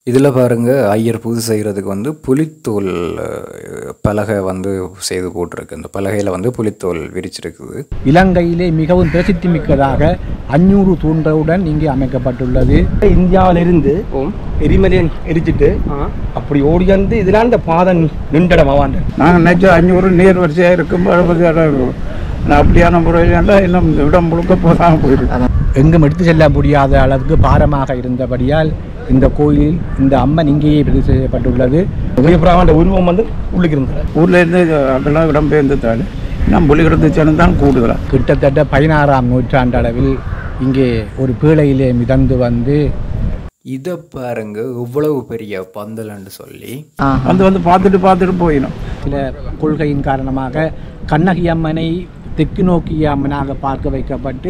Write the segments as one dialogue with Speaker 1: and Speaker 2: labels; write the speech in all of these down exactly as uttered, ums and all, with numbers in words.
Speaker 1: இதில் பாருங்கள் ஐயர் பூஜை செய்கிறதுக்கு வந்து புலித்தோல் பலகை வந்து செய்து போட்டிருக்கு. இந்த பலகையில் வந்து புலித்தோல் விரிச்சிருக்குது.
Speaker 2: இலங்கையிலே மிகவும் பிரசித்தி மிக்கதாக அஞ்சூறு தூண்களுடன் இங்கே அமைக்கப்பட்டுள்ளது.
Speaker 3: இந்தியாவிலிருந்து எரிமலை எரிச்சிட்டு அப்படி ஓடி வந்து இதெல்லாம் இந்த பாதம் நின்றடமாவான்.
Speaker 4: நாங்கள் நினைச்ச அஞ்சூறு நீர் வரிசையாக இருக்கும் எழுபது இடம் இருக்கும். அப்படியான முறையில் இன்னும் இடம் முழுக்க போதாமல் போயிருக்கு.
Speaker 2: எங்கும் எடுத்து செல்ல முடியாத அளவுக்கு பாரமாக இருந்தபடியால் இந்த கோயிலில் இந்த அம்மன் இங்கேயே பிரதிஷ்டை செய்யப்பட்டுள்ளது.
Speaker 3: உருவம் வந்து உள்ளுக்கு இருந்தது.
Speaker 4: ஊரில் இருந்து அதெல்லாம் இடம்பெயர்ந்ததால் நம்ம புலிகிறது சேர்ந்தான் கூடுதலாக
Speaker 2: கிட்டத்தட்ட பதினாறாம் நூற்றாண்டு அளவில் இங்கே ஒரு பீழையிலே மிதந்து வந்து
Speaker 1: இதை பாருங்க இவ்வளவு பெரிய பந்தல்னு சொல்லி
Speaker 4: வந்து வந்து பார்த்துட்டு பார்த்துட்டு போயிடும்.
Speaker 2: சில கொள்கையின் காரணமாக கண்ணகி அம்மனை தெற்கு நோக்கிய அம்மனாக பார்க்க வைக்கப்பட்டு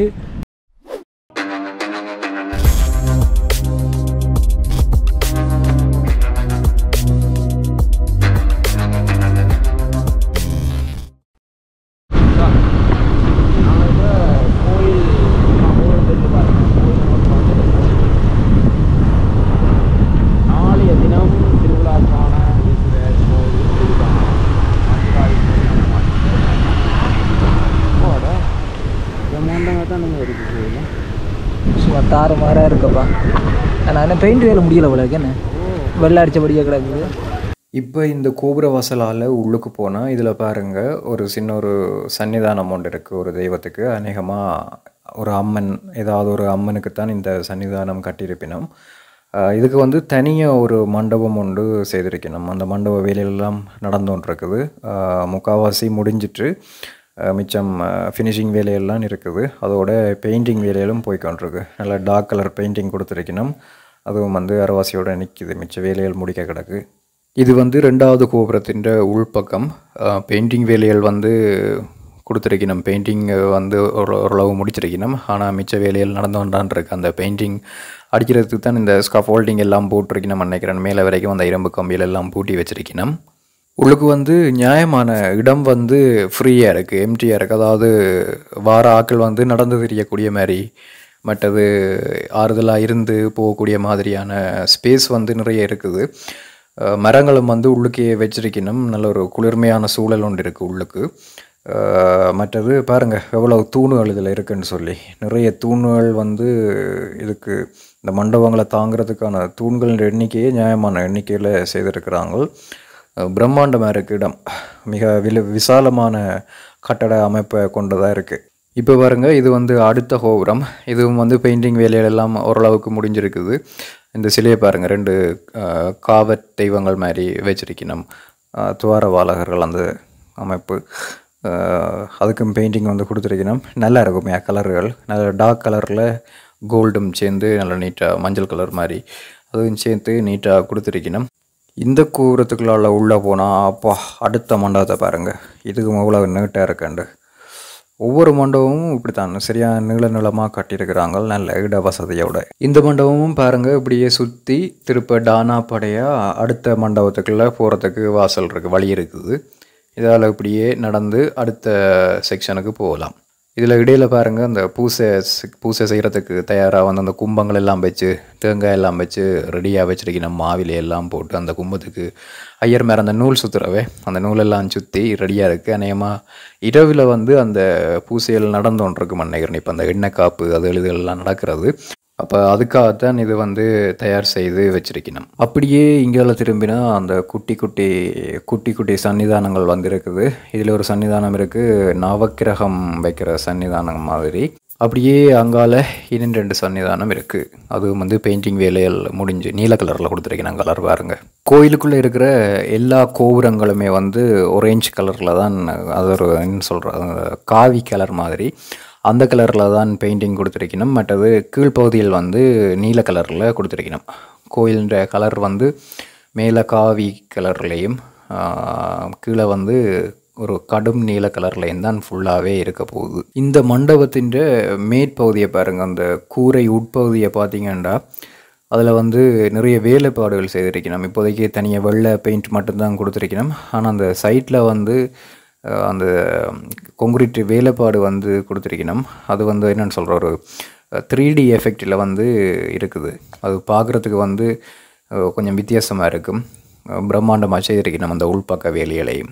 Speaker 5: தாறு மாறாக இருக்கப்பா. ஆனால் என்ன பெயிண்ட் வேலை முடியலை போலக்கு என்ன வெள்ளை அடித்தபடியாக கிடக்குது.
Speaker 1: இப்போ இந்த கோபுர வாசலால் உள்ளுக்கு போனால் இதில் பாருங்கள் ஒரு சின்ன ஒரு சன்னிதானம் ஒன்று இருக்குது. ஒரு தெய்வத்துக்கு அநேகமாக ஒரு அம்மன், ஏதாவது ஒரு அம்மனுக்குத்தான் இந்த சன்னிதானம் கட்டியிருப்பினோம். இதுக்கு வந்து தனியாக ஒரு மண்டபம் ஒன்று செய்திருக்கணும். அந்த மண்டப வேலையெல்லாம் நடந்து கொண்டிருக்குது. முக்கால்வாசி முடிஞ்சிட்டு மிச்சம் ஃபினிஷிங் வேலையெல்லாம் இருக்குது. அதோட பெயிண்டிங் வேலையிலும் போய்கொண்டிருக்கு. நல்லா டார்க் கலர் பெயிண்டிங் கொடுத்துருக்கணும். அதுவும் வந்து அரைவாசியோடு நிற்கிது. மிச்ச வேலைகள் முடிக்க கிடக்கு. இது வந்து ரெண்டாவது கோபுரத்தின் உள்பக்கம். பெயிண்டிங் வேலைகள் வந்து கொடுத்துருக்கணும். பெயிண்டிங் வந்து ஒரு ஓரளவு முடிச்சிருக்கணும். ஆனால் மிச்ச வேலைகள் நடந்து கொண்டான் இருக்கு. அந்த பெயிண்டிங் அடிக்கிறதுக்கு தான் இந்த ஸ்காஃபோல்டிங் எல்லாம் போட்டிருக்கணும் நினைக்கிறேன். மேலே வரைக்கும் அந்த இரும்பு கம்பியில் எல்லாம் பூட்டி வச்சிருக்கணும். உள்ளுக்கு வந்து நியாயமான இடம் வந்து ஃப்ரீயாக இருக்குது, எம்டியாக இருக்குது. அதாவது வார ஆக்கள் வந்து நடந்து தெரியக்கூடிய மாதிரி, மற்றது ஆறுதலாக இருந்து போகக்கூடிய மாதிரியான ஸ்பேஸ் வந்து நிறைய இருக்குது. மரங்களும் வந்து உள்ளுக்கே வச்சிருக்கணும். நல்ல ஒரு குளிர்மையான சூழல் ஒன்று இருக்குது உள்ளுக்கு. மற்றது பாருங்கள் எவ்வளோ தூணுகள் இதில் இருக்குதுன்னு சொல்லி. நிறைய தூணுகள் வந்து இதுக்கு இந்த மண்டபங்களை தாங்கிறதுக்கான தூண்களின் எண்ணிக்கையே நியாயமான எண்ணிக்கையில் செய்திருக்கிறாங்க. பிரம்மாண்டமாக இருக்குது இடம். மிக வில விசாலமான கட்டட அமைப்பை கொண்டதாக இருக்குது. இப்போ பாருங்கள் இது வந்து அடுத்த கோபுரம். இதுவும் வந்து பெயிண்டிங் வேலைகளெல்லாம் ஓரளவுக்கு முடிஞ்சிருக்குது. இந்த சிலையை பாருங்கள், ரெண்டு காவற் தெய்வங்கள் மாதிரி வச்சிருக்கணும். துவாரபாலகர்கள் அந்த அமைப்பு. அதுக்கும் பெயிண்டிங் வந்து கொடுத்துருக்கணும். நல்லா இருக்குமே கலர்கள். நல்ல டார்க் கலரில் கோல்டும் சேர்ந்து நல்லா நீட்டாக மஞ்சள் கலர் மாதிரி அதுவும் சேர்த்து நீட்டாக கொடுத்துருக்கணும். இந்த கோபுரத்துக்குள்ளால் உள்ளே போனால் அப்பா அடுத்த மண்டபத்தை பாருங்கள். இதுக்கு அவ்வளோ நீட்டாக இருக்கண்டு. ஒவ்வொரு மண்டபமும் இப்படி தான் சரியாக நீள நீளமாக கட்டியிருக்கிறாங்க, நல்ல இட வசதியோட. இந்த மண்டபமும் பாருங்கள் இப்படியே சுற்றி திருப்ப டானா படையாக அடுத்த மண்டபத்துக்குள்ளே போகிறதுக்கு வாசல் இருக்குது, வழி இருக்குது. இதால் இப்படியே நடந்து அடுத்த செக்ஷனுக்கு போகலாம். இதில் இடையில் பாருங்கள் அந்த பூசை பூசை செய்கிறதுக்கு தயாராக வந்து அந்த கும்பங்கள் எல்லாம் வச்சு தேங்காய் எல்லாம் வச்சு ரெடியாக வச்சுருக்கணும். மாவிலை எல்லாம் போட்டு அந்த கும்பத்துக்கு ஐயர் மேலே அந்த நூல் சுற்றுறவே அந்த நூலெல்லாம் சுற்றி ரெடியாக இருக்குது. அநேகமாக இரவில் வந்து அந்த பூசைகள் நடந்து கொண்டிருக்கு நினைக்கிறேன். இப்போ அந்த எண்ணெய் காப்பு அது இதெல்லாம் நடக்கிறது. அப்போ அதுக்காகத்தான் இது வந்து தயார் செய்து வச்சிருக்கணும். அப்படியே இங்கெல்லாம் திரும்பினா அந்த குட்டி குட்டி குட்டி குட்டி சன்னிதானங்கள் வந்து இருக்குது. இதில் ஒரு சன்னிதானம் இருக்குது, நவக்கிரகம் வைக்கிற சன்னிதானம் மாதிரி. அப்படியே அங்கால இன்னும் ரெண்டு சன்னிதானம் இருக்குது. அதுவும் வந்து பெயிண்டிங் வேலைகள் முடிஞ்சு நீல கலரில் கொடுத்துருக்கேன். கலர் பாருங்கள். கோயிலுக்குள்ளே இருக்கிற எல்லா கோபுரங்களுமே வந்து ஒரேஞ்ச் கலரில் தான், அது ஒரு என்ன சொல்கிற காவி கலர் மாதிரி அந்த கலரில் தான் பெயிண்டிங் கொடுத்துருக்கணும். மற்றது கீழ்ப்பகுதியில் வந்து நீல கலரில் கொடுத்துருக்கணும். கோயிலுன்ற கலர் வந்து மேலே காவி கலர்லேயும் கீழே வந்து ஒரு கடும் நீல கலர்லேயும் தான் ஃபுல்லாகவே இருக்க போகுது. இந்த மண்டபத்தின் மேற்பகுதியை பாருங்கள். அந்த கூரை உட்பகுதியை பார்த்தீங்கன்னா அதில் வந்து நிறைய வேலைப்பாடுகள் செய்திருக்கணும். இப்போதைக்கு தனியாக வெள்ளை பெயிண்ட் மட்டும்தான் கொடுத்துருக்கணும். ஆனால் அந்த சைட்டில் வந்து அந்த கொங்கிரீட் வேலைப்பாடு வந்து கொடுத்துருக்கணும். அது வந்து என்னென்னு சொல்கிற ஒரு த்ரீ டி எஃபெக்டில் வந்து இருக்குது. அது பார்க்குறதுக்கு வந்து கொஞ்சம் வித்தியாசமாக இருக்கும். பிரம்மாண்டமாக செய்திருக்கணும் அந்த உள்பக்க வேலைகளையும்.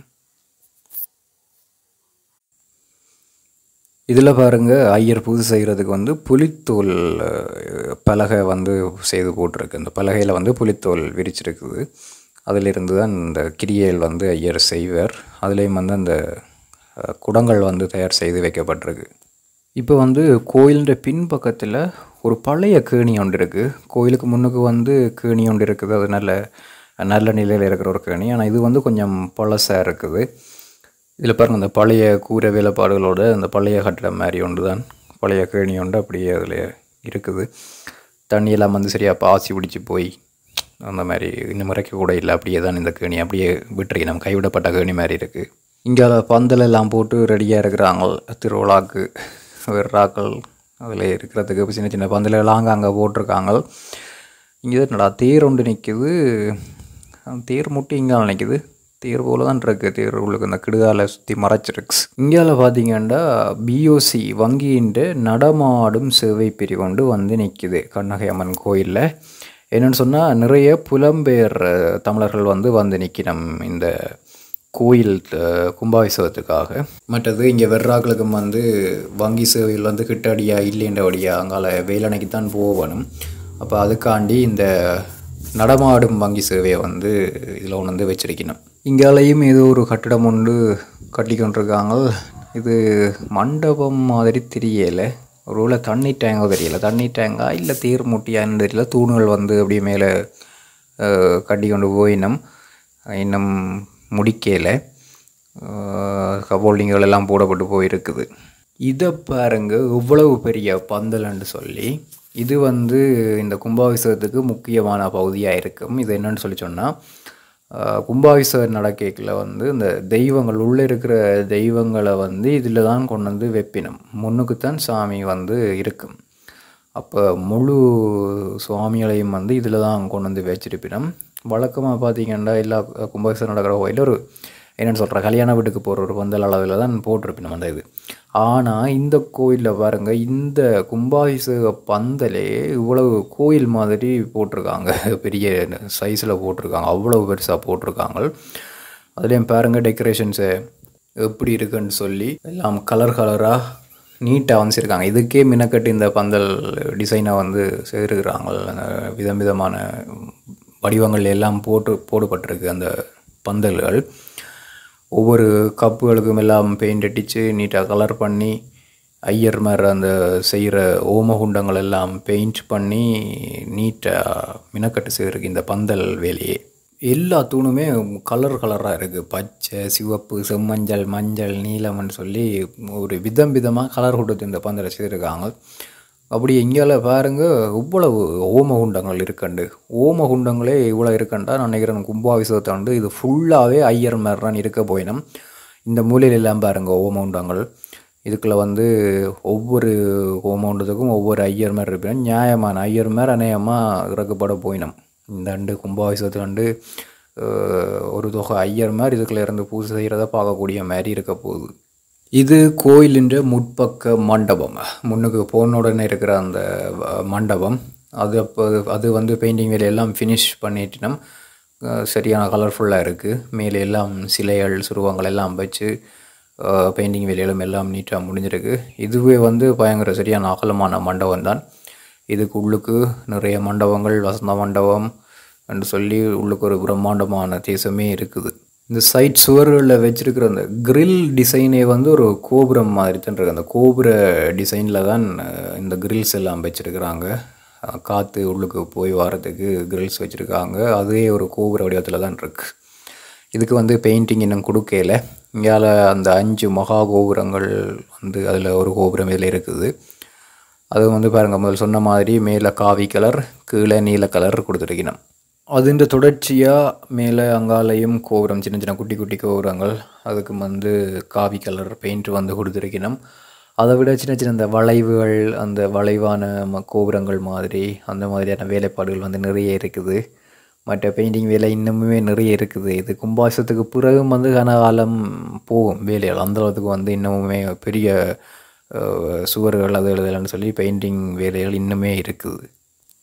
Speaker 1: இதில் பாருங்கள், ஐயர் பூஜை செய்கிறதுக்கு வந்து புலித்தோல் பலகை வந்து செய்து போட்டிருக்கு. அந்த பலகையில் வந்து புலித்தோல் விரிச்சிருக்குது. அதிலிருந்து தான் இந்த கிரியைகள் வந்து ஐயர் செய்வார். அதுலேயும் வந்து அந்த குடங்கள் வந்து தயார் செய்து வைக்கப்பட்டிருக்கு. இப்போ வந்து கோயிலுடைய பின்பக்கத்தில் ஒரு பழைய கேணி ஒன்று இருக்குது. கோயிலுக்கு முன்னுக்கு வந்து கேணி ஒன்று இருக்குது. அது நல்ல நல்ல நிலையில் இருக்கிற ஒரு கேணி. ஆனால் இது வந்து கொஞ்சம் பழசாக இருக்குது. இதில் பாருங்கள், அந்த பழைய கூரை வேலைப்பாடுகளோட அந்த பழைய கட்டிடம் மாதிரி ஒன்று தான் பழைய கேணி ஒன்று அப்படியே அதில் இருக்குது. தண்ணியெல்லாம் வந்து சரியாக பாசி பிடிச்சி போய் அந்த மாதிரி இன்னும் முறைக்க கூட இல்லை. அப்படியே தான் இந்த கேணி அப்படியே விட்டுருக்கு. நம்ம கைவிடப்பட்ட கேணி மாதிரி இருக்குது. இங்கே பந்தல் எல்லாம் போட்டு ரெடியாக இருக்கிறாங்க திருவிழாக்கு. வெறாக்கள் அதில் இருக்கிறதுக்கு சின்ன சின்ன பந்தலெல்லாம் அங்கே அங்கே போட்டிருக்காங்க. இங்கே என்னடா தேர் ஒன்று நிற்குது. தேர் முட்டி இங்கே நிற்குது. தேர் போல தான் இருக்குது. தேர் உள்ளுக்கு அந்த கிடுகால சுற்றி மறைச்சிருக்கு. இந்தியாவில் பார்த்தீங்கன்னா பிஓசி வங்கியின் நடமாடும் சேவை பிரிவு வந்து நிற்குது கண்ணகை அம்மன் கோயிலில். என்னென்னு சொன்னால், நிறைய புலம்பெயர் தமிழர்கள் வந்து வந்து நிற்கணும் இந்த கோயில் கும்பாபிஷேகத்துக்காக. மற்றது இங்கே வெர்றாக்களுக்கும் வந்து வங்கி சேவையில் வந்து கிட்டடியா இல்லைன்றபடியா அங்கால வேலனைக்கு தான் போகணும். அப்போ அதுக்காண்டி இந்த நடமாடும் வங்கி சேவையை வந்து இதில் ஒன்று வந்து வச்சிருக்கணும். இங்காலையும் ஏதோ ஒரு கட்டிடம் ஒன்று கட்டி கொண்டிருக்காங்க. இது மண்டபம் மாதிரி தெரியலை. ஒரு வேளை தண்ணி டேங்கோ தெரியல. தண்ணி டேங்கா இல்லை தேர் முட்டியான்னு தெரியல. தூண்கள் வந்து அப்படியே மேலே கட்டி கொண்டு போயினும் இன்னும் முடிக்கலை. கபோல்டிங்கள் எல்லாம் போடப்பட்டு போயிருக்குது. இதை பாருங்க, இவ்வளவு பெரிய பந்தல்னு சொல்லி. இது வந்து இந்த கும்பாபிஷேகத்துக்கு முக்கியமான பகுதியாக இருக்கும். இது என்னன்னு சொல்லி சொன்னால், கும்பாபிஷேகம் நடக்கையில் வந்து இந்த தெய்வங்கள் உள்ளே இருக்கிற தெய்வங்களை வந்து இதில் தான் கொண்டு வந்து வைப்பினம். முன்னுக்குத்தான் சாமி வந்து இருக்கும். அப்போ முழு சுவாமிகளையும் வந்து இதில் தான் கொண்டு வந்து வச்சிருப்பினம். வழக்கமாக பார்த்திங்கன்னா எல்லா கும்பாபிஷேகம் நடக்கிற கோயிலில் ஒரு என்னென்னு சொல்கிற கல்யாண வீட்டுக்கு போகிற ஒரு பந்தல் அளவில் தான் போட்டிருப்பினம் அந்த இது. ஆனால் இந்த கோயிலில் பாருங்கள், இந்த கும்பாபிஷேக பந்தலே இவ்வளவு கோயில் மாதிரி போட்டிருக்காங்க. பெரிய சைஸில் போட்டிருக்காங்க. அவ்வளவு பெருசாக போட்டிருக்காங்க. அதுலேயும் பாருங்கள் டெக்கரேஷன்ஸு எப்படி இருக்குன்னு சொல்லி எல்லாம் கலர் கலராக நீட்டாக வந்துருக்காங்க. இதுக்கே மினக்கட்டு இந்த பந்தல் டிசைனை வந்து செய்திருக்கிறாங்க. விதம் விதமான வடிவங்கள் எல்லாம் போட்டு போடப்பட்டிருக்கு அந்த பந்தல்கள். ஒவ்வொரு கப்புகளுக்கும் எல்லாம் பெயிண்ட் அடித்து நீட்டாக கலர் பண்ணி, ஐயர் மாதிரி அந்த செய்கிற ஓமகுண்டங்கள் எல்லாம் பெயிண்ட் பண்ணி நீட்டாக மினக்கட்டு செய்திருக்கு இந்த பந்தல் வேலையே. எல்லா தூணுமே கலர் கலராக இருக்குது. பச்சை, சிவப்பு, செம்மஞ்சள், மஞ்சள், நீலம்னு சொல்லி ஒரு விதம் விதமாக கலர் கொடுத்து இந்த பந்தலை செய்திருக்காங்க. அப்படி இங்கே பாருங்கள், இவ்வளவு ஓமகுண்டங்கள் இருக்கண்டு. ஓமகுண்டங்களே இவ்வளோ இருக்கண்டா நான் நினைக்கிறேன் கும்பாபிஷேகத்தை வந்து இது ஃபுல்லாகவே ஐயர் மாதிரி தான் இருக்க போயிடும். இந்த மூலையில் எல்லாம் பாருங்கள் ஓமகுண்டங்கள். இதுக்குள்ளே வந்து ஒவ்வொரு ஓமகுண்டத்துக்கும் ஒவ்வொரு ஐயர் மாதிரி இருப்பேன். நியாயமான ஐயர் மாதிரி அநேகமாக இறக்கப்பட போயிடும். இந்த அண்டு கும்பாபிஷேகத்தில் வந்து ஒரு தொகை ஐயர் மாதிரி இதுக்குள்ளே இருந்து பூஜை செய்கிறத பார்க்கக்கூடிய மாதிரி இருக்க போகுது. இது கோயிலின் முற்பக்க மண்டபம். முன்னுக்கு போன உடனே இருக்கிற அந்த மண்டபம் அது அப்போ அது வந்து பெயிண்டிங் வேலையெல்லாம் ஃபினிஷ் பண்ணிட்டோம். சரியான கலர்ஃபுல்லாக இருக்குது. மேலே எல்லாம் சிலைகள், சுருவங்கள் எல்லாம் வச்சு பெயிண்டிங் வேலைகளும் எல்லாம் நீட்டாக முடிஞ்சிருக்கு. இதுவே வந்து பயங்கர சரியான அகலமான மண்டபம் தான். இதுக்கு உள்ளுக்கு நிறைய மண்டபங்கள், வசந்த மண்டபம் என்று சொல்லி உள்ளுக்கு ஒரு பிரம்மாண்டமான தேசமே இருக்குது. இந்த சைட் சுவர்களில் வச்சுருக்கிற அந்த கிரில் டிசைனே வந்து ஒரு கோபுரம் மாதிரி தான் இருக்குது. அந்த கோபுர டிசைனில் தான் இந்த கிரில்ஸ் எல்லாம் வச்சுருக்குறாங்க. காற்று உள்ளுக்கு போய் வரத்துக்கு கிரில்ஸ் வச்சுருக்காங்க. அதுவே ஒரு கோபுர வடிவத்தில் தான் இருக்குது. இதுக்கு வந்து பெயிண்டிங் இன்னும் கொடுக்கல. இங்கால அந்த அஞ்சு மகா கோபுரங்கள் வந்து அதில் ஒரு கோபுரம் இதில் இருக்குது. அது வந்து பாருங்கள், முதல் சொன்ன மாதிரி மேலே காவி கலர், கீழே நீல கலர் கொடுத்துருக்கணும். அதுன்ற தொடர்ச்சியாக மேலே அங்காலையும் கோபுரம், சின்ன சின்ன குட்டி குட்டி கோபுரங்கள், அதுக்கு வந்து காவி கலர் பெயிண்ட் வந்து கொடுத்துருக்கணும். அதை விட சின்ன சின்ன அந்த வளைவுகள், அந்த வளைவான கோபுரங்கள் மாதிரி அந்த மாதிரியான வேலைப்பாடுகள் வந்து நிறைய இருக்குது. மற்ற பெயிண்டிங் வேலை இன்னுமே நிறைய இருக்குது. இது கும்பாபிஷேகத்துக்கு பிறகும் வந்து கனகாலம் போகும் வேலைகள். அந்தளவுக்கு வந்து இன்னமுமே பெரிய சுவர்கள் அது எழுதலைன்னு சொல்லி பெயிண்டிங் வேலைகள் இன்னுமே இருக்குது.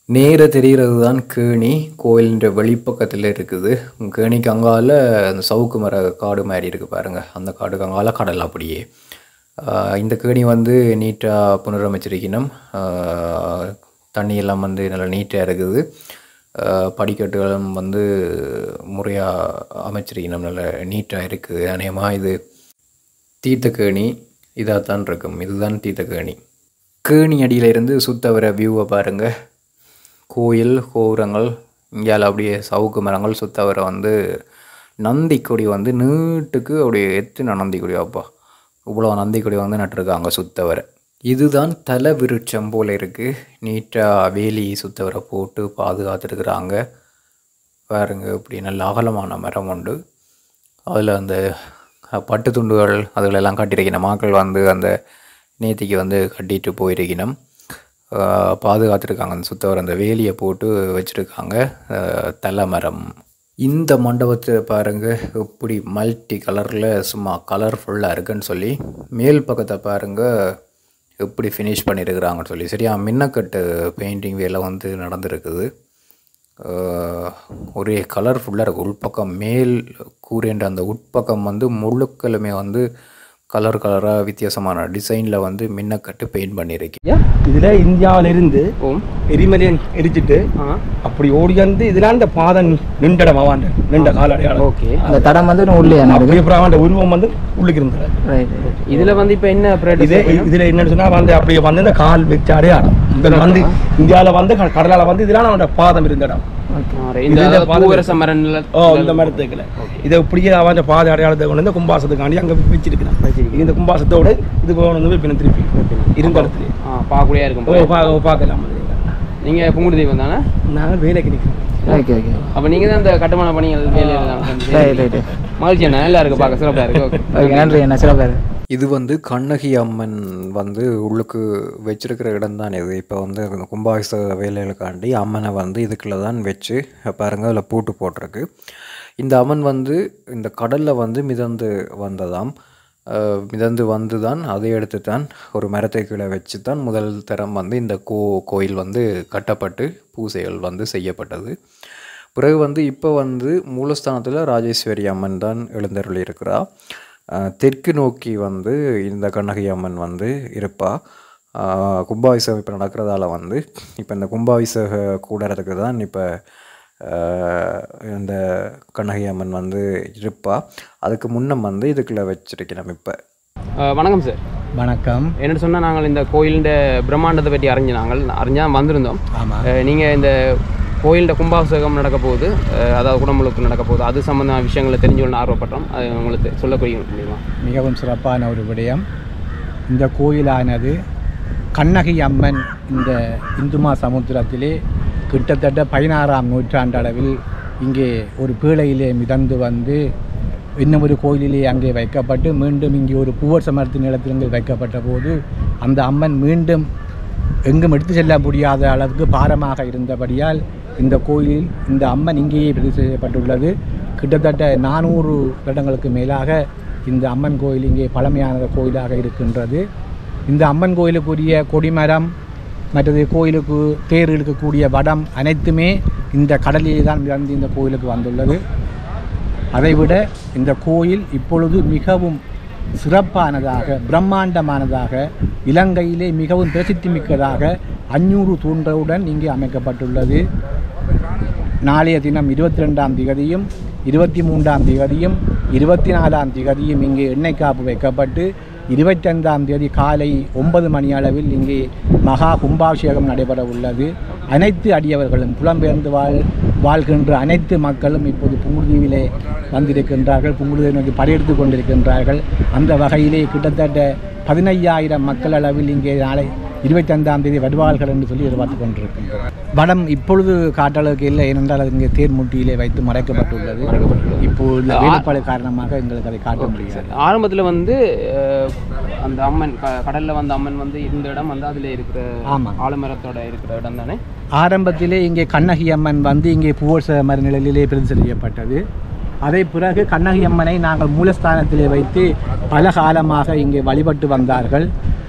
Speaker 1: நேர தெரிகிறது தான் கேணி. கோயிலின்ற வெளிப்பக்கத்தில் இருக்குது. கேணிக்கு அங்கால அந்த சவுக்கு மர காடு மாதிரி இருக்குது பாருங்கள். அந்த காடுக்கு அங்கால கடல் அப்படியே. இந்த கேணி வந்து நீட்டாக புனரமைச்சிருக்கணும். தண்ணியெல்லாம் வந்து நல்லா நீட்டாக இருக்குது. படிக்கட்டுகளும் வந்து முறையாக அமைச்சிருக்கணும். நல்லா நீட்டாக இருக்குது. அநேகமாக இது தீர்த்தக்கேணி இதாக தான் இருக்கும். இதுதான் தீர்த்தக்கேணி. கேணி அடியிலிருந்து சுத்த வர வியூவை பாருங்கள். கோயில் கோபுரங்கள் இங்கால அப்படியே சவுக்கு மரங்கள் சுத்த வர வந்து நந்திக்கொடி வந்து நீட்டுக்கு அப்படியே எத்தனை நந்திக்கொடி அப்பா இவ்வளோ நந்திக்கொடி வந்து நட்டுருக்காங்க சுத்த வர. இதுதான் தலை விருட்சம் போல் இருக்குது. நீட்டாக வேலி சுத்த வர போட்டு பாதுகாத்துருக்குறாங்க பாருங்க. இப்படி நல்ல அகலமான மரம் உண்டு. அதில் அந்த பட்டு துண்டுகள் அதுகளெல்லாம் கட்டியிருக்கணும். மக்கள் வந்து அந்த நேத்திக்கு வந்து கட்டிட்டு போயிருக்கணும். பாதுகாத்துருக்காங்க. அந்த சுத்த வர அந்த வேலியை போட்டு வச்சுருக்காங்க. தலை மரம். இந்த மண்டபத்தை பாருங்கள் எப்படி மல்டி கலரில் சும்மா கலர்ஃபுல்லாக இருக்குன்னு சொல்லி. மேல் பக்கத்தை பாருங்கள் எப்படி ஃபினிஷ் பண்ணியிருக்கிறாங்கன்னு சொல்லி. சரியா மின்னக்கட்டு பெயிண்டிங் வேலை வந்து நடந்துருக்குது. ஒரே கலர்ஃபுல்லாக இருக்குது. உள்பக்கம் மேல் கூறேன்ற அந்த உட்பக்கம் வந்து முழுக்களுமே வந்து கலர் கலராக வித்தியாசமான டிசைனில் வந்து மின்னக்கட்டு பெயிண்ட் பண்ணியிருக்கேன்.
Speaker 3: இதில் இந்தியாவிலிருந்து எரிமலையை எரிச்சிட்டு அப்படி ஓடியாந்து இதெல்லாம் இந்த பாதை நின்றடம் அவாண்ட நின்ற கால அடையாளம்.
Speaker 5: ஓகே, அந்த தடம் வந்து உள்ளே
Speaker 3: அப்படியே உருவம் வந்து உள்ளுக்கு இருந்தார்.
Speaker 5: இதில் வந்து இப்போ என்ன
Speaker 3: இது இதில் என்னன்னு சொன்னால் வந்து அப்படியே வந்து இந்த கால் வச்ச அடையாளம் வந்து இந்தியாவில் வந்து கடலால் வந்து இதெல்லாம் அவனோட பாதம் இருந்த இடம். இந்த மரத்துக்குல இதை இப்படியே அவன் பாதை அடையாளத்தை கொண்டு வந்து கும்பாசத்துக்காண்டி அங்கே வச்சிருக்கிறான். இந்த கும்பாசத்தோட இது கொண்டு வந்து திருப்பி இருந்த இடத்துல
Speaker 5: பார்க்கலையா இருக்கும்
Speaker 3: பார்க்கலாம்.
Speaker 5: நீங்கள் புங்குடு தெய்வம் தானே?
Speaker 3: நாங்கள் வேலைக்கு நிற்கிறோம்.
Speaker 5: Okay okay. அப்போ நீங்கள் தான் இந்த கட்டுமான பணிகள் வேலையில் மகிழ்ச்சி அண்ணா. நல்லா இருக்குது, பார்க்க சிறப்பாக இருக்குது. ஓகே நன்றி அண்ணா, சிறப்பாக இருக்குது.
Speaker 1: இது வந்து கண்ணகி அம்மன் வந்து உள்ளுக்கு வச்சிருக்கிற இடம் தான் இது. இப்போ வந்து கும்பாபிஷேக வேலைகளுக்காண்டி அம்மனை வந்து இதுக்குள்ளே தான் வச்சு பாருங்கள் அதில் பூட்டு போட்டிருக்கு. இந்த அம்மன் வந்து இந்த கடலில் வந்து மிதந்து வந்ததாம். மிதந்து வந்து தான் அதை எடுத்து தான் ஒரு மரத்தை கீழே வச்சு தான் முதல் தரம் வந்து இந்த கோ கோயில் வந்து கட்டப்பட்டு பூசைகள் வந்து செய்யப்பட்டது. பிறகு வந்து இப்போ வந்து மூலஸ்தானத்தில் ராஜேஸ்வரி அம்மன் தான் எழுந்தருளி இருக்கிறா. தெற்கு நோக்கி வந்து இந்த கண்ணகி அம்மன் வந்து இருப்பா. கும்பாபிஷேகம் இப்போ நடக்கிறதால வந்து இப்போ இந்த கும்பாபிஷேக கூடறதுக்கு தான் இப்போ இந்த கண்ணகி அம்மன் வந்து இருப்பா. அதுக்கு முன்னம் வந்து இதுக்குள்ளே வச்சிருக்கணும். இப்போ
Speaker 5: வணக்கம் சார்.
Speaker 2: வணக்கம்.
Speaker 5: என்னென்னு சொன்னால் நாங்கள் இந்த கோயிலின் பிரம்மாண்டத்தை பற்றி அறிஞ்சு நாங்கள் அறிஞ்சால் வந்திருந்தோம்.
Speaker 2: ஆமாம்.
Speaker 5: நீங்கள் இந்த கோயிலில் கும்பாபிஷேகம் நடக்க போகுது, அதாவது குடமுழுக்கு நடக்க போகுது, அது சம்மந்தமான விஷயங்களை தெரிஞ்சுக்கொள்ள ஆர்வப்பட்டோம். அது உங்களுக்கு சொல்லக்கூடிய முடியுமா?
Speaker 2: மிகவும் சிறப்பான ஒரு விடயம். இந்த கோயிலானது கண்ணகி அம்மன் இந்த இந்துமா சமுத்திரத்திலே கிட்டத்தட்ட பதினாறாம் நூற்றாண்டு அளவில் இங்கே ஒரு பீழையிலே மிதந்து வந்து இன்னும் ஒரு கோயிலிலே அங்கே வைக்கப்பட்டு மீண்டும் இங்கே ஒரு பூவர் சமர்த்த நிலத்திலிருந்து வைக்கப்பட்ட போது அந்த அம்மன் மீண்டும் எங்கும் எடுத்து செல்ல முடியாத அளவுக்கு பாரமாக இருந்தபடியால் இந்த கோயிலில் இந்த அம்மன் இங்கேயே பிரதிஷ்டை செய்யப்பட்டுள்ளது. கிட்டத்தட்ட நானூறு வருடங்களுக்கு மேலாக இந்த அம்மன் கோயில் இங்கே பழமையான கோயிலாக இருக்கின்றது. இந்த அம்மன் கோயிலுக்குரிய கொடிமரம் மற்றது கோயிலுக்கு தேர் இழுக்கக்கூடிய வடம் அனைத்துமே இந்த கடலிலே தான் மிதந்து இந்த கோயிலுக்கு வந்துள்ளது. அதைவிட இந்த கோயில் இப்பொழுது மிகவும் சிறப்பானதாக பிரம்மாண்டமானதாக இலங்கையிலே மிகவும் பிரசித்தி மிக்கதாக அஞ்சூறு தூண்களுடன் இங்கே அமைக்கப்பட்டுள்ளது. நாளைய தினம் இருபத்தி ரெண்டாம் திகதியும் இருபத்தி மூன்றாம் திகதியும் இருபத்தி நாலாம் திகதியும் இங்கே எண்ணெய் காப்பு வைக்கப்பட்டு இருபத்தைந்தாம் தேதி காலை ஒன்பது மணி அளவில் இங்கே மகா கும்பாபிஷேகம் நடைபெற உள்ளது. அனைத்து அடியவர்களும் புலம்பெயர்ந்து வாழ் வாழ்கின்ற அனைத்து மக்களும் இப்போது புங்குடுதீவிலே வந்திருக்கின்றார்கள். புங்குடுதீவை நோக்கி படையெடுத்து கொண்டிருக்கின்றார்கள். அந்த வகையிலே கிட்டத்தட்ட பதினையாயிரம் மக்கள் அளவில் இங்கே நாளை இருபத்தைந்தாம் தேதி வருவார்கள் என்று சொல்லி எதிர்பார்த்து கொண்டிருக்கின்றோம். வடம் இப்பொழுது காட்டளவுக்கு இல்லை, ஏனென்றால் அது இங்கே தேர் முட்டியிலே வைத்து மறைக்கப்பட்டுள்ளது. இப்போது வேலைப்பாடு காரணமாக எங்களுக்கு அதை காட்ட முடியாது.
Speaker 5: ஆரம்பத்தில் வந்து அந்த அம்மன் கடலில் வந்த அம்மன் வந்து இந்த இடம் வந்து அதில் இருக்கிற ஆமாம் ஆலமரத்தோட இருக்கிற இடம் தானே.
Speaker 2: ஆரம்பத்திலே இங்கே கண்ணகி அம்மன் வந்து இங்கே பூவர்ச மர நிலையிலே பிரதிஷ்டை செய்யப்பட்டது. அதை பிறகு கண்ணகி அம்மனை நாங்கள் மூலஸ்தானத்திலே வைத்து பல காலமாக இங்கே வழிபட்டு வந்தார்கள்.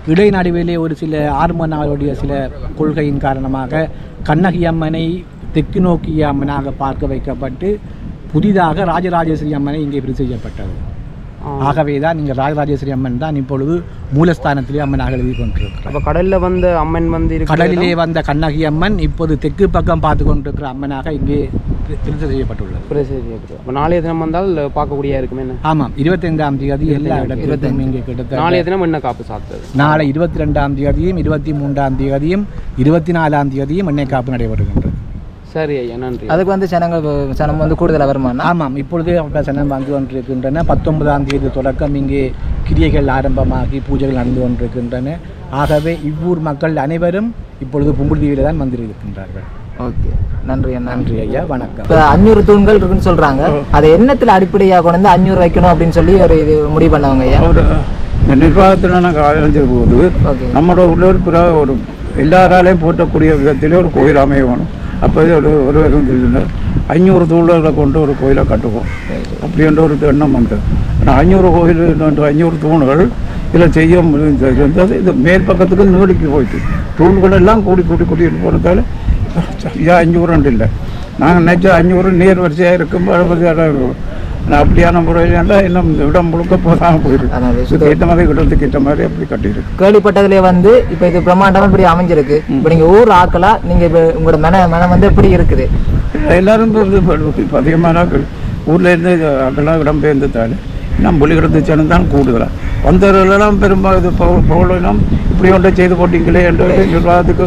Speaker 2: இடைநடுவிலே ஒரு சில ஆர்மனாருடைய சில கொள்கையின் காரணமாக கண்ணகி அம்மனை தெற்கு நோக்கிய அம்மனாக பார்க்க வைக்கப்பட்டு புதிதாக ராஜராஜேஸ்வரி அம்மனை இங்கே பிரிவு செய்யப்பட்டது. ஆகவே தான் நீங்கள் ராஜராஜேஸ்வரி அம்மன் தான் இப்பொழுது மூலஸ்தானத்திலே அம்மனாக எழுதி கொண்டிருக்கிறார்.
Speaker 5: அப்போ கடலில் வந்த அம்மன் வந்து
Speaker 2: கடலிலே வந்த கண்ணகி அம்மன் இப்போது தெற்கு பக்கம் பார்த்து கொண்டிருக்கிற அம்மனாக இங்கே பிரிவு செய்யப்பட்டுள்ளது.
Speaker 5: அப்போ நாளைய தினம் வந்தால் பார்க்கக்கூடிய இருக்குமே.
Speaker 2: ஆமாம், இருபத்தைந்தாம் தேதி எல்லா இடத்திலும் இங்கே கிட்டத்தட்ட
Speaker 5: நாளைய தினம் என்ன காப்பு சாத்துறது?
Speaker 2: நாளை இருபத்தி ரெண்டாம் தேதியும் இருபத்தி மூன்றாம் தேதியும் இருபத்தி நாலாம் தேதியும் எண்ணெய் காப்பு நடைபெறுகின்றது.
Speaker 5: சரி ஐயா, நன்றி.
Speaker 6: அதுக்கு வந்து சனங்கள் சனம் வந்து கூடுதலாக வருமா?
Speaker 2: ஆமாம், இப்பொழுதே சனம் வந்து கொண்டிருக்கின்றன. பத்தொன்பதாம் தேதி தொடக்கம் இங்கே கிரியைகள் ஆரம்பமாகி பூஜைகள் நடந்து கொண்டிருக்கின்றன. ஆகவே இவ்வூர் மக்கள் அனைவரும் இப்பொழுது புங்குடுதீவில தான் வந்திருக்கின்றார்கள்.
Speaker 6: ஓகே, நன்றி
Speaker 2: நன்றி ஐயா, வணக்கம்.
Speaker 6: இப்போ அஞ்சூறு தூண்கள் இருக்குன்னு சொல்கிறாங்க, அதை எண்ணத்தில் அடிப்படையாக கொண்டு வந்து அஞ்சூறு வைக்கணும் அப்படின்னு சொல்லி ஒரு இது முடிவு பண்ணவங்க ஐயா.
Speaker 4: இந்த நிர்வாகத்தில் நாங்கள் ஆரம்பிச்ச போது நம்மளோட உள்ளூர் பிற ஒரு எல்லாராலையும் போற்றக்கூடிய விதத்திலே ஒரு கோயில் அமைய வேணும். அப்போதே ஒரு ஒருவர் வந்து ஐநூறு தூள்களை கொண்டு ஒரு கோயிலை கட்டுவோம் அப்படின்ற ஒரு எண்ணம் வந்தது. ஆனால் ஐநூறு கோயில் ஐநூறு தூண்கள் இதில் செய்ய முடிஞ்சது. இது மேல் பக்கத்துக்கு நீடிக்கு போயிட்டு தூண்கள் எல்லாம் கூடி கூட்டி கூட்டிகிட்டு போனதால ஐயா அஞ்சூறு இல்லை. நாங்கள் நினச்சா அஞ்சூறு நீர் வரிசையாக இருக்கும் அறுபது இடம் இருக்கும். அப்படியான முறையில் இன்னும் இந்த இடம் முழுக்க போதாமல் போயிருக்கு. ஏற்ற மாதிரி கிட்டத்துக்கு ஏற்ற மாதிரி அப்படி கட்டியிருக்கு.
Speaker 6: கேள்விப்பட்டதுலேயே வந்து இப்போ இது பிரம்மாண்டமாக இப்படி அமைஞ்சிருக்கு. இப்போ நீங்கள் ஊர் ஆக்கலாம், நீங்கள் இப்போ உங்களோட மன மனம் வந்து எப்படி இருக்குது?
Speaker 4: எல்லாரும் இப்போ அதிகமான ஊரில் இருந்து ஆக்கெல்லாம் இடம்பெயர்ந்ததால் இன்னும் புலிகிடத்து சேனம் தான் கூடுதலாக வந்தவர்களெல்லாம் பெரும்பாலும் இது பவுலாம் இப்படி ஒன்றை செய்து போட்டீங்களே என்ற நிர்வாகத்துக்கு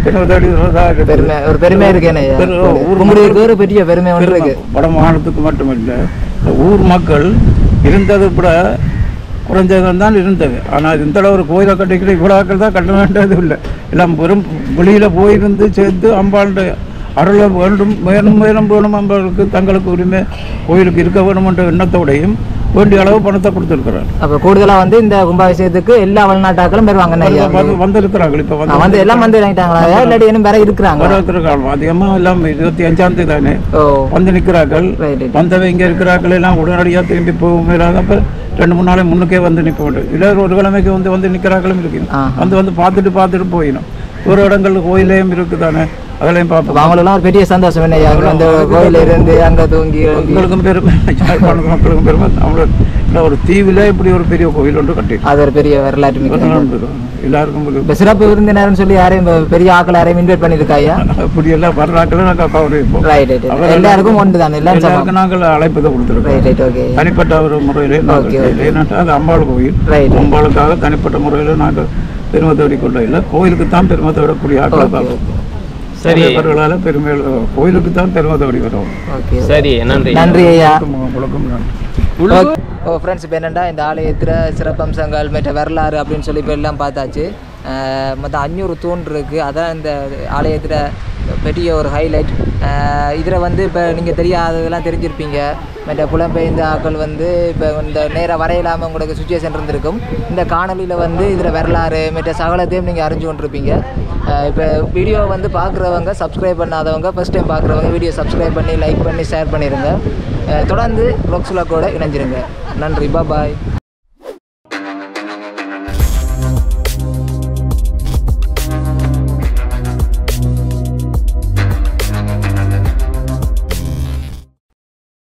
Speaker 6: பெருமை ஒரு பெருமை இருக்கு. பெரிய பெருமை ஒன்று இருக்கு.
Speaker 4: வட மாநிலத்துக்கு மட்டுமில்லை, ஊர் மக்கள் இருந்தது கூட குறைஞ்சதான் தான் இருந்தது. ஆனால் இந்த அளவு ஒரு கோயிலை கட்டிக்கிட்டு இவ்வளோக்கள் தான் கட்ட வேண்டியது இல்லை. எல்லாம் வெறும் வெளியில் போயிருந்து சேர்ந்து அம்பாளுடைய அருளை வேண்டும் மேலும் மேலும் வேணும் அம்பாளுக்கு தங்களுக்கு உரிமை கோயிலுக்கு இருக்க வேணும் என்ற எண்ணத்தோடையும் வேண்டிய அளவு பணத்தை கொடுத்துருக்கிறார்.
Speaker 6: அப்போ கூடுதலாக வந்து இந்த கும்பாபிஷேகத்துக்கு எல்லா வெளிநாட்டாக்களும் வருவாங்க
Speaker 4: வந்திருக்கிறார்கள். இப்போ
Speaker 6: வந்து எல்லாம் வந்து இறங்கிட்டாங்களா இல்லாட்டி இன்னும் வேற இருக்கிறாங்க?
Speaker 4: வர இருக்கிறாங்க அதிகமாக எல்லாம் இருபத்தி அஞ்சாம் தேதி தானே வந்து நிற்கிறார்கள். வந்தவங்க இங்கே இருக்கிறார்கள் எல்லாம் உடனடியாக திரும்பி போகும். இல்லாதப்ப ரெண்டு மூணு நாளை முன்னுக்கே வந்து நிற்க வேண்டும். இல்லை ஒரு கிழமைக்கு வந்து வந்து நிற்கிறார்களும் இருக்குது. வந்து வந்து பார்த்துட்டு பார்த்துட்டு போயிடும். ஒரு இடங்கள் கோயிலையும் இருக்குதானே, அதெல்லாம் பார்ப்போம்.
Speaker 6: அவங்களெல்லாம் ஒரு பெரிய சந்தோஷம் என்ன அந்த கோயில இருந்து அங்கே தூங்கி
Speaker 4: உங்களுக்கும் பெருமை, மக்களுக்கும் பெருமை. அவங்களோட ஒரு தீவில் இப்படி ஒரு பெரிய கோயில் ஒன்று கட்டி
Speaker 6: அது ஒரு பெரிய வரலாற்று
Speaker 4: எல்லாருக்கும்
Speaker 6: இப்போ சிறப்பு விருந்தினர்னு சொல்லி யாரையும் பெரிய ஆக்கள் யாரையும் இன்வைட் பண்ணியிருக்காயா?
Speaker 4: அப்படி எல்லாம் வரலாற்றுல நாங்கள்
Speaker 6: ரைட் ரைட் எல்லாருக்கும் ஒன்று தான்
Speaker 4: எல்லாருக்கும் நாங்கள் அழைப்பதை கொடுத்துருக்கோம் தனிப்பட்ட ஒரு முறையில். ஏன்னா அது அம்பாள் கோயில், அம்பாளுக்காக தனிப்பட்ட முறையில் நாங்கள் பெருமை தேடி கொள்ள இல்லை, கோயிலுக்கு தான் பெருமை தேடக்கூடிய ஆக்களை பார்ப்போம். சரி, அவர்களால் பெருமை கோயிலுக்கு தான் பெருமை தேடி வரும்.
Speaker 5: சரி, நன்றி
Speaker 6: நன்றி ஐயா.
Speaker 4: உங்களுக்கும் நன்றி.
Speaker 6: ஓ ஃப்ரெண்ட்ஸ், இப்போ என்னென்னா இந்த ஆலயத்தில் சிறப்பம்சங்கள் மற்ற வரலாறு அப்படின்னு சொல்லி இப்போ எல்லாம் பார்த்தாச்சு. மொத்தம் அஞ்சூறு தூண் இருக்குது. அதான் இந்த ஆலயத்தில் பெரிய ஒரு ஹைலைட். இதில் வந்து இப்போ நீங்கள் தெரியாததெல்லாம் தெரிஞ்சிருப்பீங்க. மற்ற புலம்பெயர்ந்த ஆக்கள் வந்து இப்போ இந்த நேராக வரையில்லாமல் உங்களுக்கு சுச்சுவேஷன் இருந்திருக்கும். இந்த காணொலியில் வந்து இதில் வரலாறு மற்ற சகலத்தையும் நீங்கள் அறிஞ்சு கொண்டிருப்பீங்க. இப்போ வீடியோ வந்து பார்க்குறவங்க, சப்ஸ்கிரைப் பண்ணாதவங்க, ஃபஸ்ட் டைம் பார்க்குறவங்க வீடியோ சப்ஸ்கிரைப் பண்ணி லைக் பண்ணி ஷேர் பண்ணிடுங்க. தொடர்ந்து ப்ளக்ஸுலக்கோட இணைஞ்சிருங்க. நன்றி, பாய்.